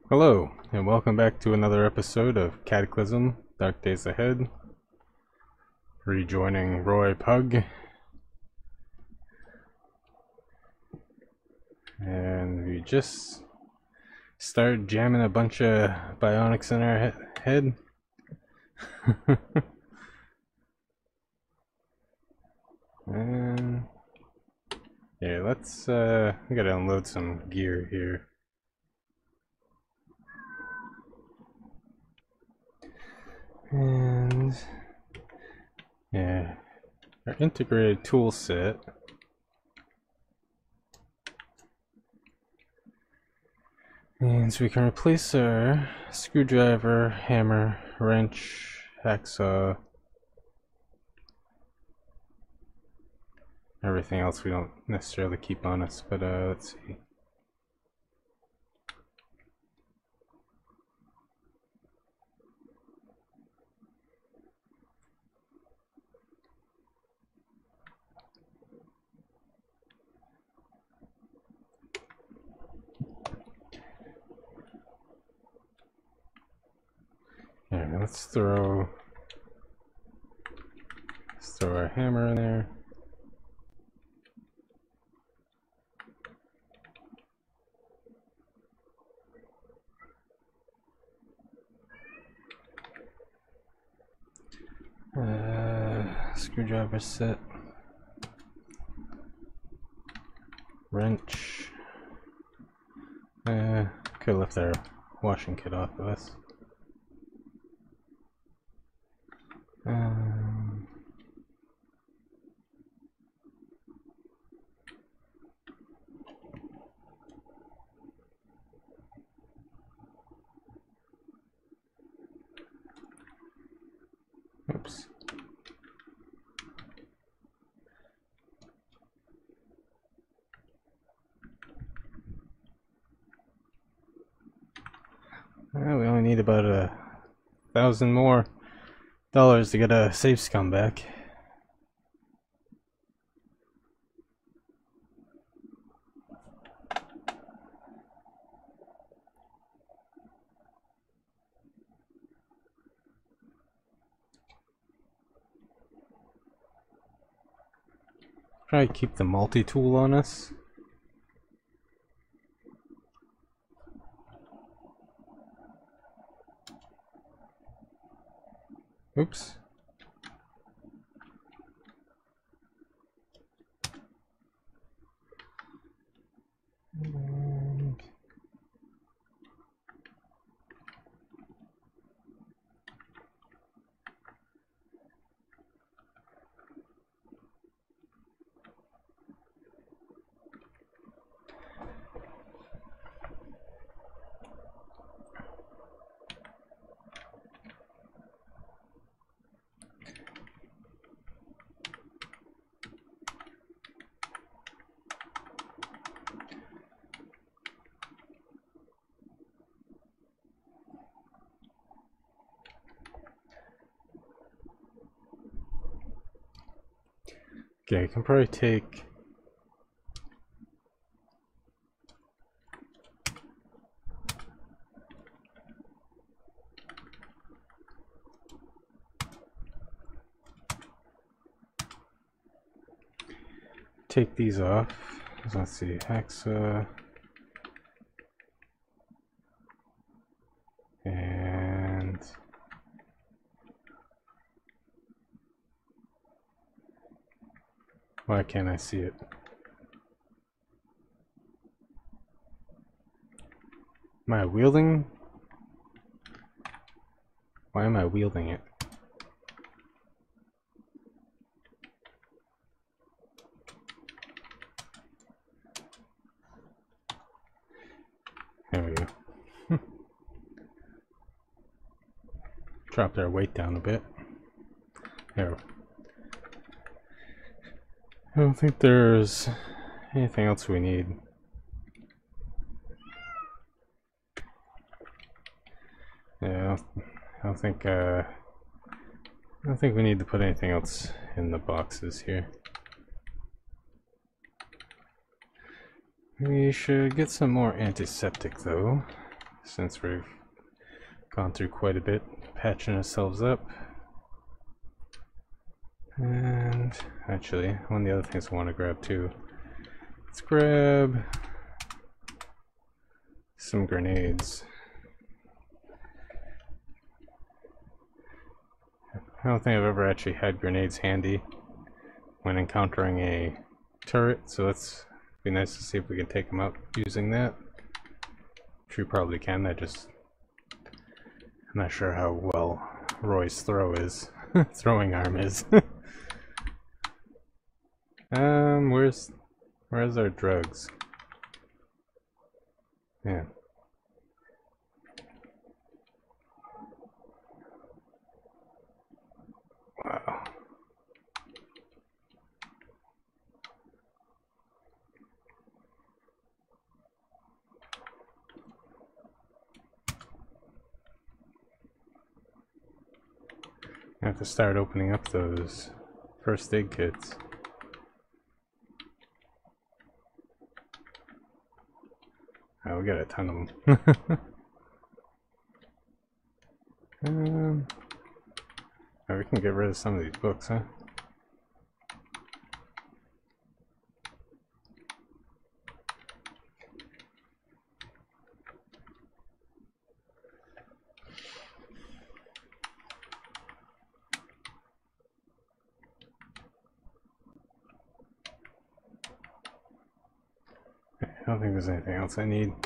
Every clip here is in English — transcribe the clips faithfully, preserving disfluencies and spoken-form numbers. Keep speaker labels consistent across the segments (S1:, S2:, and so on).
S1: Hello, and welcome back to another episode of Cataclysm Dark Days Ahead. Rejoining Roy Pug. And we just started jamming a bunch of bionics in our he head. And yeah, let's uh we gotta unload some gear here. And yeah, our integrated tool set means we can replace our screwdriver, hammer, wrench, hacksaw, everything else we don't necessarily keep on us, but uh, let's see. Alright, let's throw let's throw our hammer in there. Uh, screwdriver set. Wrench. Uh, could have left our washing kit off of us. Um, oops. Well, we only need about a thousand more dollars to get a safe scum back. Probably keep the multi-tool on us. Oops. And okay, I can probably take take these off. Let's see, hacksaw and why can't I see it? Am I wielding? Why am I wielding it? There we go. Dropped our weight down a bit. There. I don't think there's anything else we need. Yeah, I don't think uh, I don't think we need to put anything else in the boxes here. We should get some more antiseptic though. since we've gone through quite a bit, patching ourselves up. And actually, one of the other things I want to grab too. Let's grab some grenades. I don't think I've ever actually had grenades handy when encountering a turret, so let's be nice to see if we can take them out using that. Which we probably can. I just I'm not sure how well Roy's throw is. Throwing arm is. um, where's where's our drugs? Yeah. Wow. I have to start opening up those first aid kits. Oh, we got a ton of them. um, oh, we can get rid of some of these books, huh? I don't think there's anything else I need.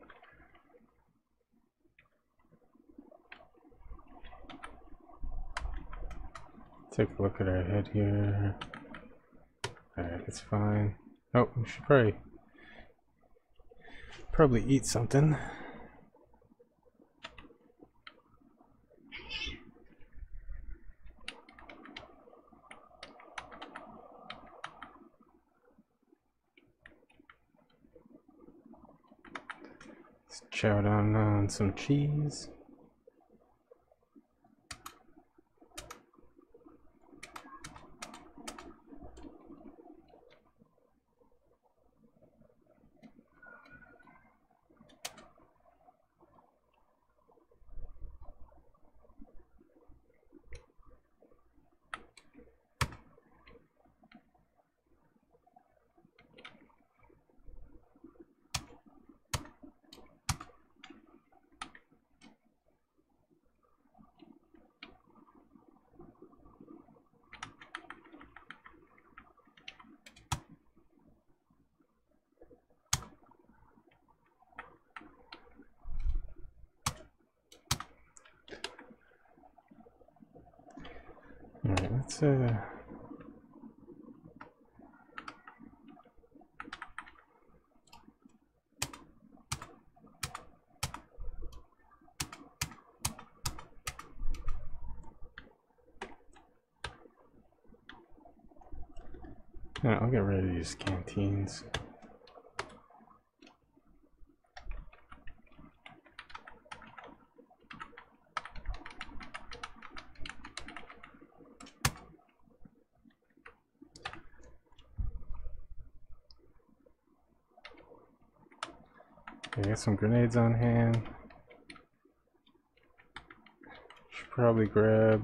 S1: Take a look at our head here. Alright, it's fine. Oh, we should probably probably eat something. Let's chow down on some cheese. Alright, let's uh yeah, I'll get rid of these canteens. Okay, got some grenades on hand. Should probably grab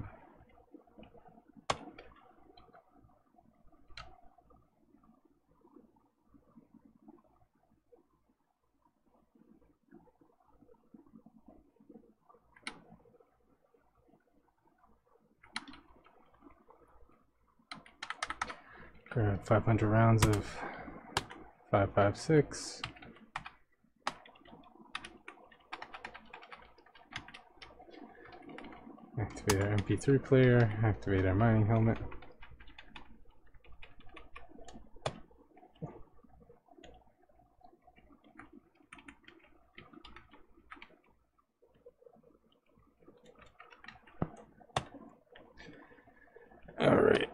S1: grab five hundred rounds of five five six. Activate our M P three player, activate our mining helmet. All right.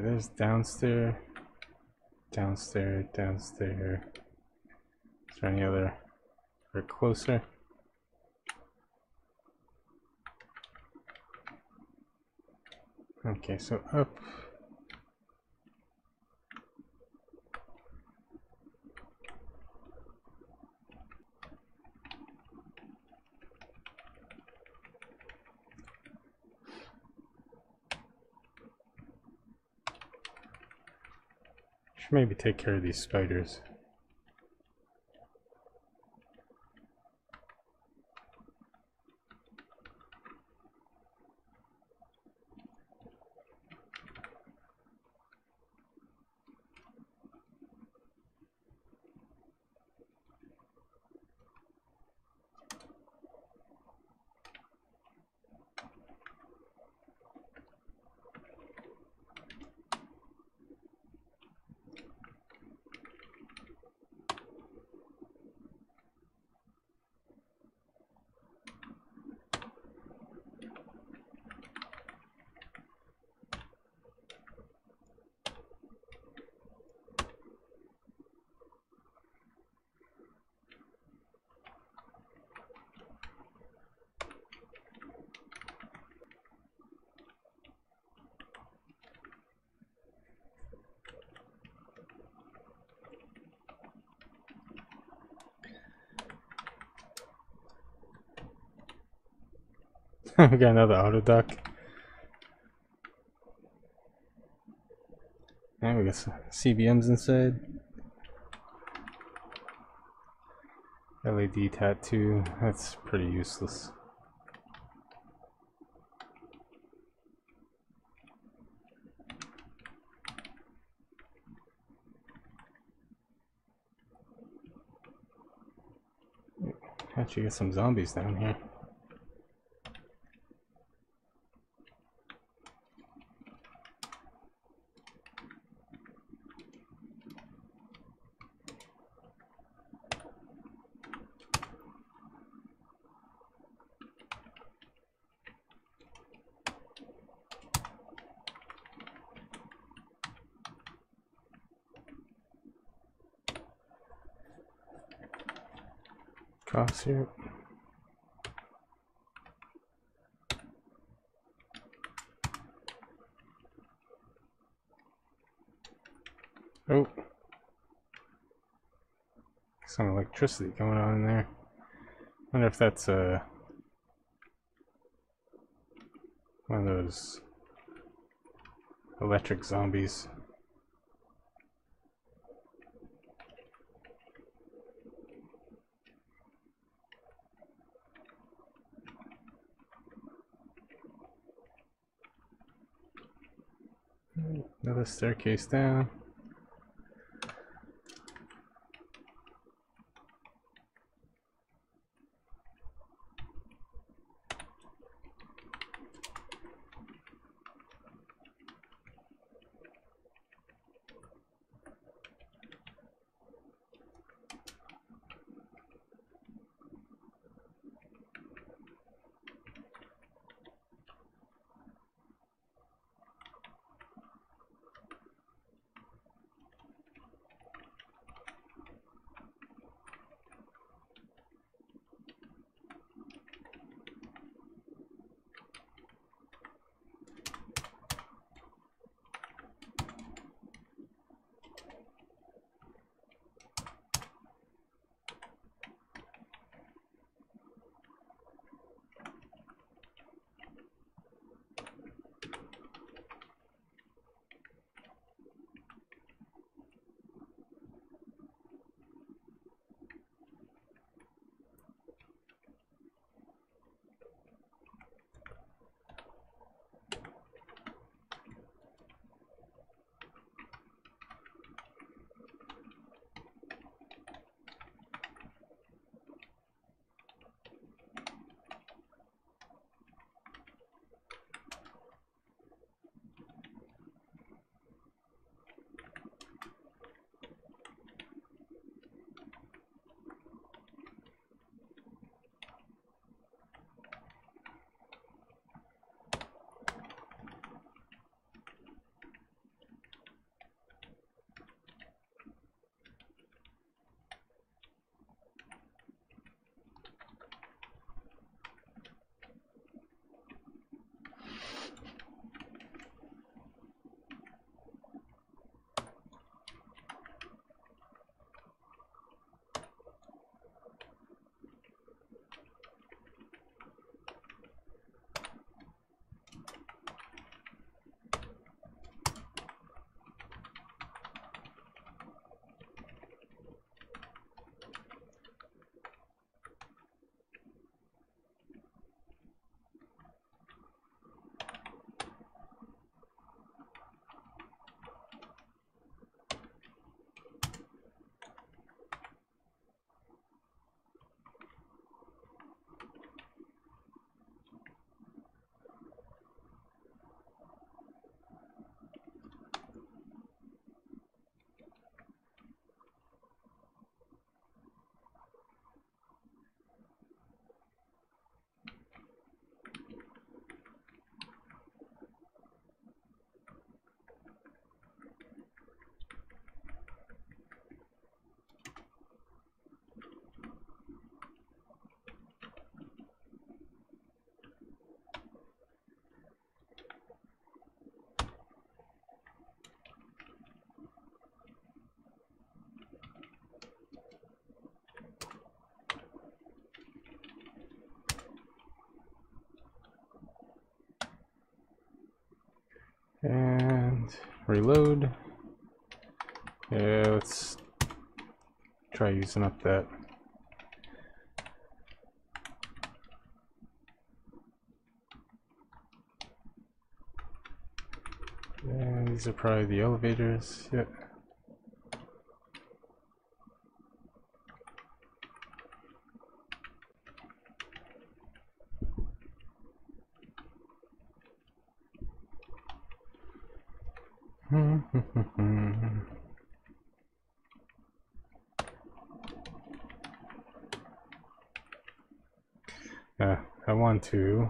S1: there's downstairs, downstairs, downstairs. Is there any other or closer? Okay, so up. Should maybe take care of these spiders. We got another auto duck. And we got some C B Ms inside. L E D tattoo, that's pretty useless. Actually get some zombies down here. Cough syrup. Oh, some electricity going on in there. Wonder if that's uh one of those electric zombies. Another staircase down. reload. Yeah, let's try using up that. And these are probably the elevators. Yep. uh, I want to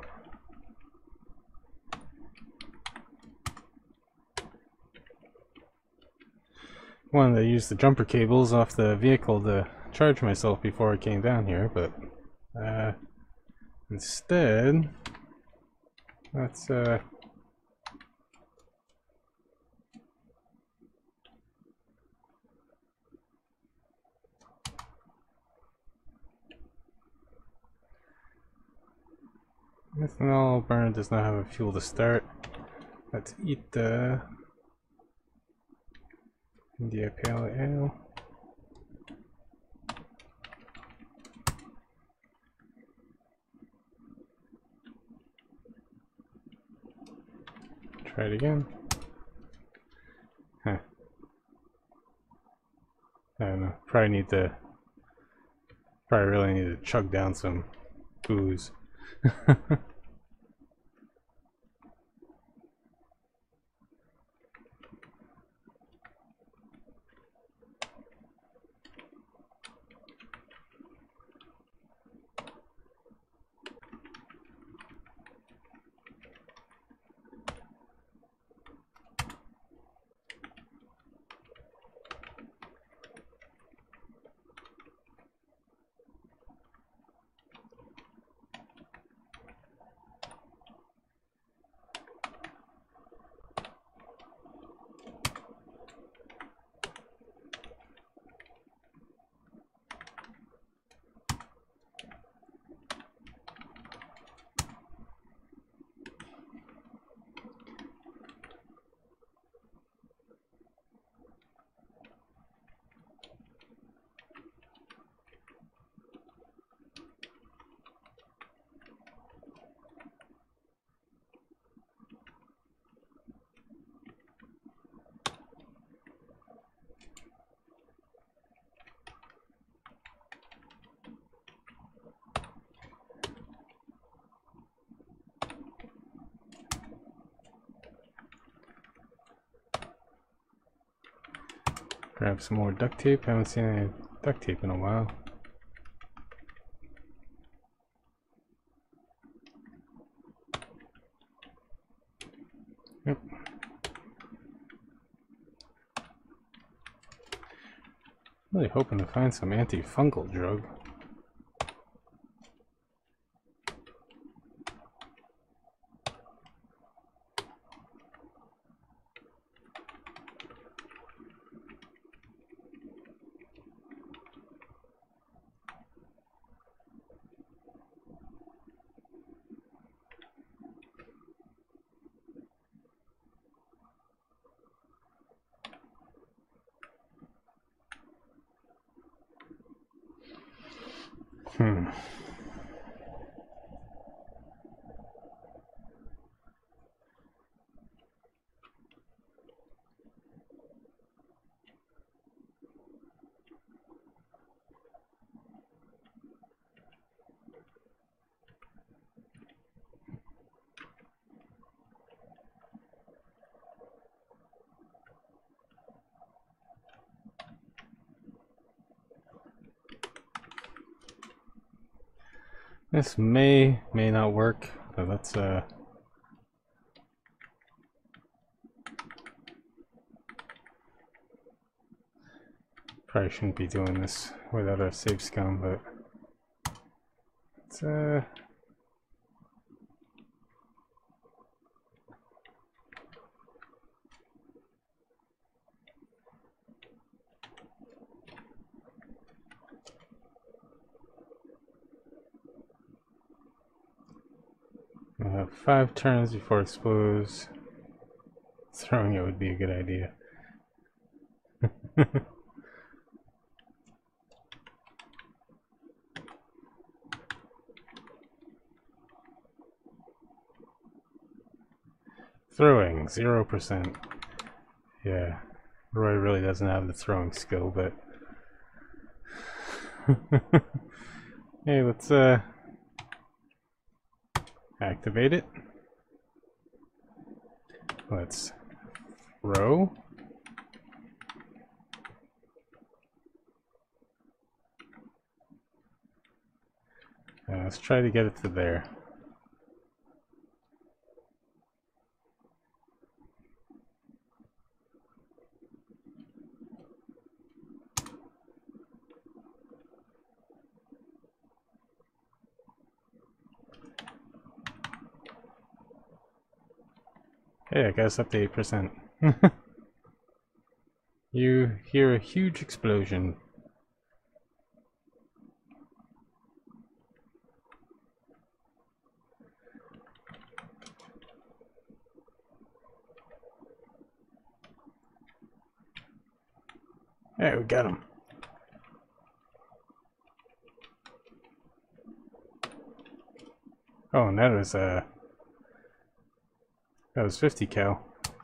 S1: wanted to use the jumper cables off the vehicle to charge myself before I came down here, but uh, instead, let's uh, ethanol burner does not have a fuel to start. Let's eat the India Pale Ale. Try it again. Huh. I don't know. Probably need to. Probably really need to chug down some booze. Grab some more duct tape. Haven't seen any duct tape in a while. Yep. Really hoping to find some antifungal drug. Hmm. This may, may not work, but let's, uh... probably shouldn't be doing this without a save scum, but... Let's, uh... I have five turns before it explodes. throwing it would be a good idea. Throwing, zero percent. Yeah, Roy really doesn't have the throwing skill, but... Hey, let's uh, activate it. Let's throw. Uh, let's try to get it to there. Hey, I got us up to eight percent. You hear a huge explosion. Hey, we got him. Oh, and that was uh that was fifty cal.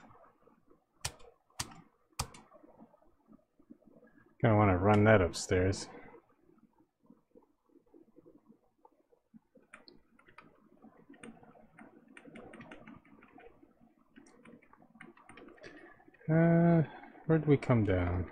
S1: Gonna want to run that upstairs. Uh, where did we come down?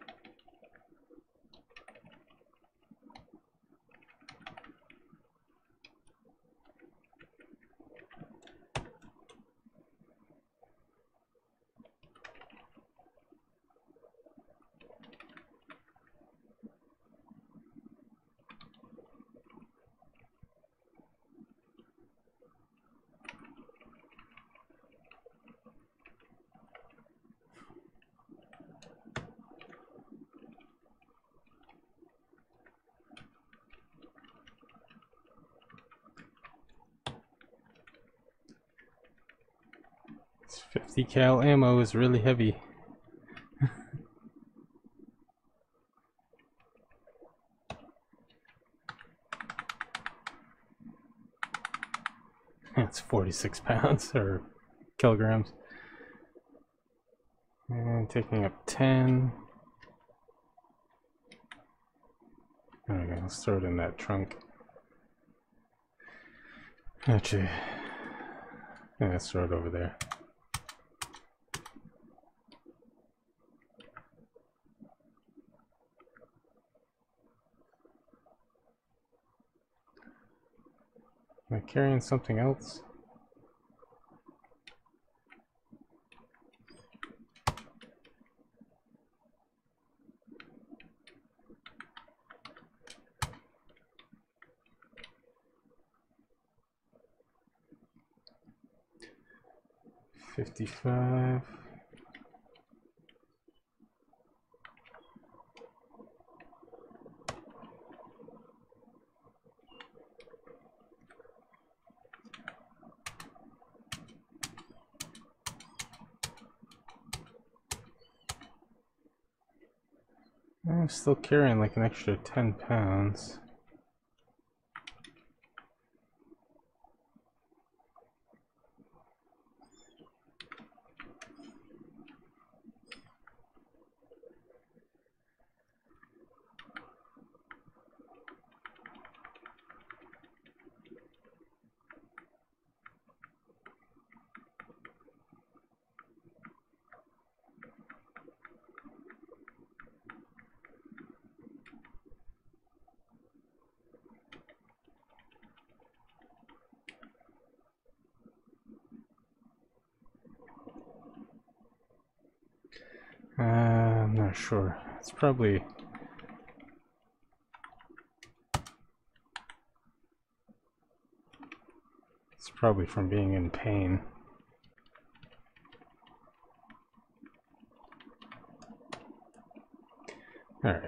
S1: fifty cal ammo is really heavy. That's forty-six pounds or kilograms. And taking up ten. Okay, let's throw it in that trunk. Actually, yeah, let's throw it over there. Am I carrying something else? fifty-five. I'm still carrying like an extra ten pounds. Uh, I'm not sure. It's probably... It's probably from being in pain. Alright.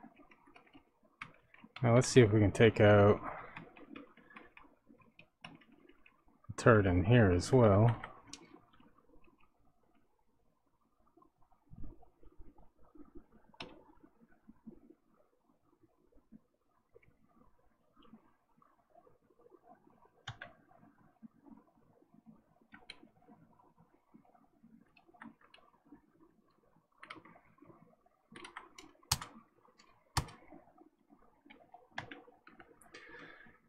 S1: Now let's see if we can take out the turret in here as well.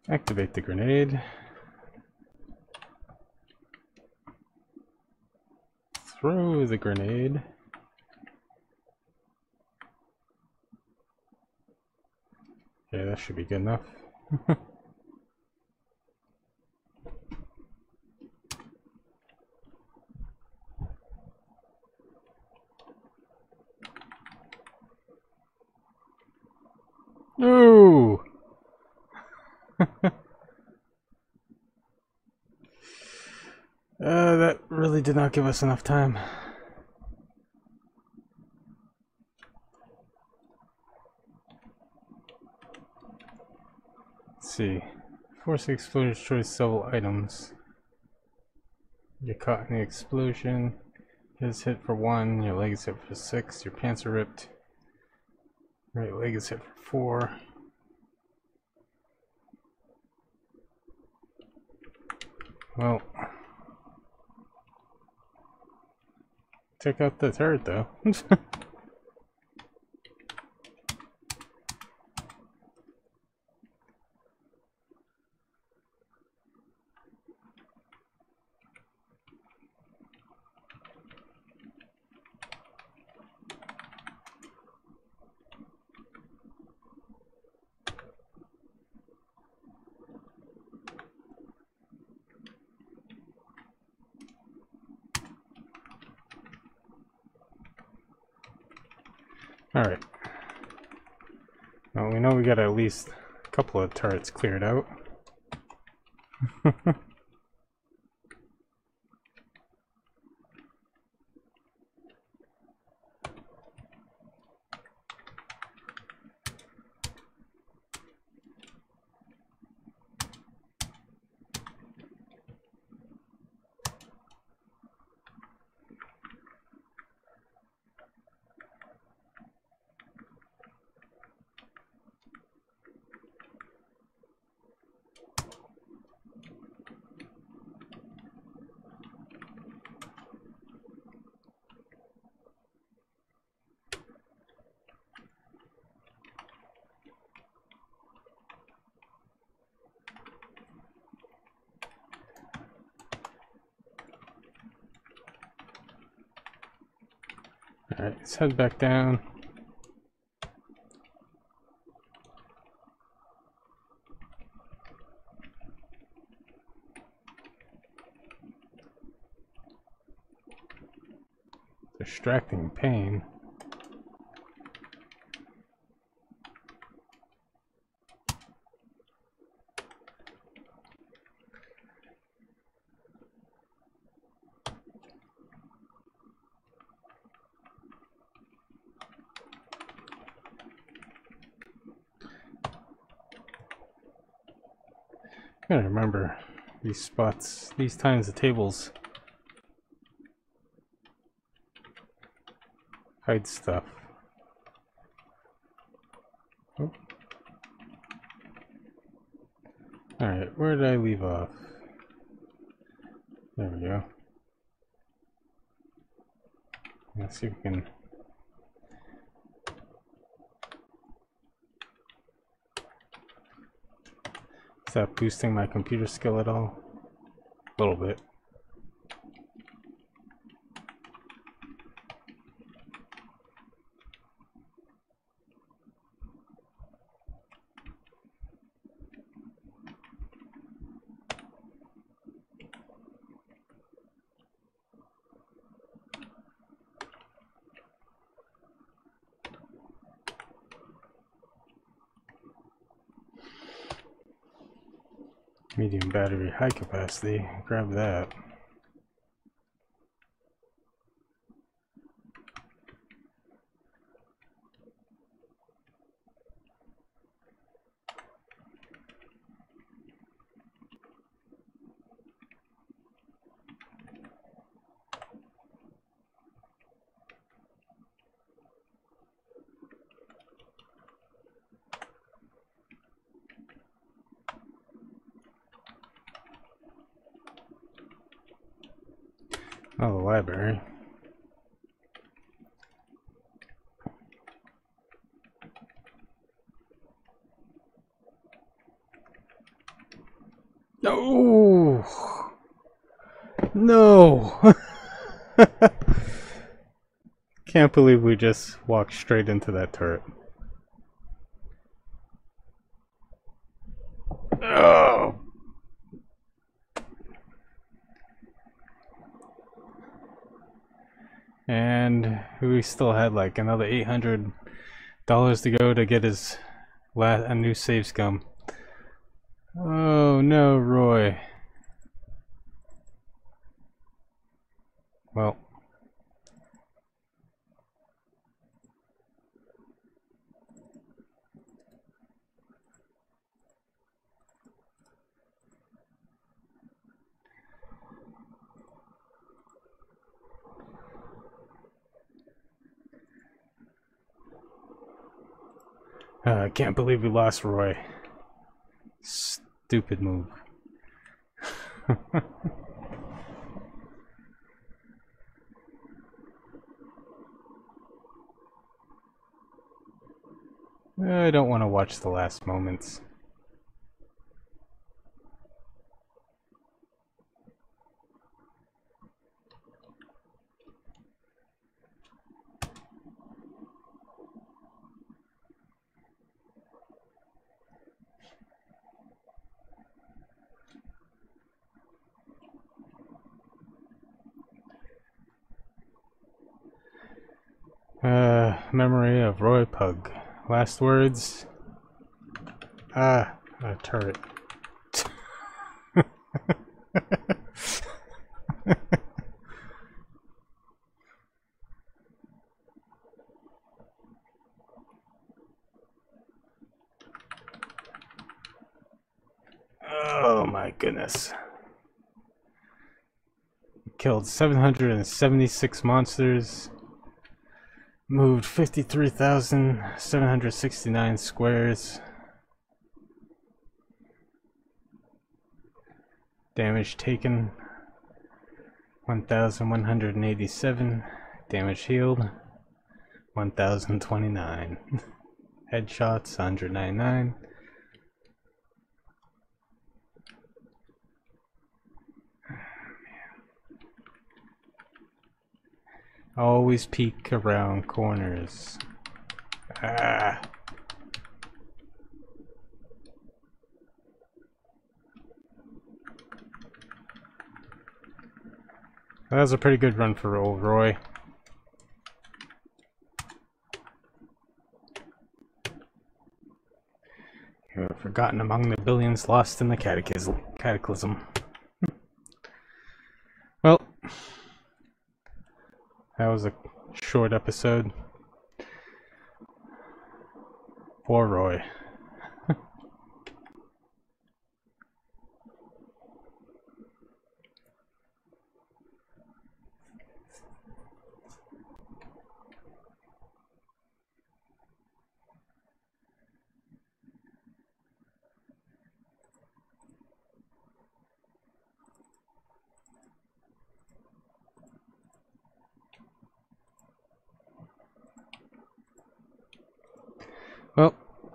S1: Activate the grenade. Throw the grenade. Okay, that should be good enough. No! uh, that really did not give us enough time. Let's see. Force the explosion destroys several items. You're caught in the explosion. Is hit for one, your leg is hit for six, your pants are ripped. Right leg is hit for four. Well, check out the turret though. Alright. Well, we know we got at least a couple of turrets cleared out. Alright, let's head back down. Distracting pain. Gotta remember these spots, these times the tables hide stuff. Oh. Alright, where did I leave off? There we go. Let's see if we can. Is that boosting my computer skill at all? A little bit. Medium battery, high capacity. Grab that. Oh, the library. No! No! Can't believe we just walked straight into that turret. Oh! And we still had like another eight hundred dollars to go to get his last a new save scum. Oh no, Roy. Well. Uh, I can't believe we lost Roy. Stupid move. I don't want to watch the last moments. Uh, memory of Roy Pug. Last words. Ah, a turret. Oh my goodness. Killed seven hundred seventy-six monsters. Moved fifty-three thousand seven hundred sixty-nine squares. Damage taken one thousand one hundred eighty-seven. Damage healed one thousand twenty-nine. Headshots one hundred ninety-nine. Always peek around corners. Ah. That was a pretty good run for old Roy. You're forgotten among the billions lost in the catechism. cataclysm. Well, that was a short episode. Poor Roy. Well,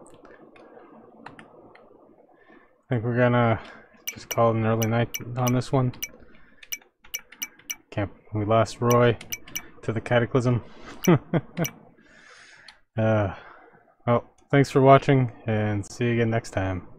S1: I think we're gonna just call it an early night on this one. Can't, we lost Roy to the cataclysm. uh, well, thanks for watching, and see you again next time.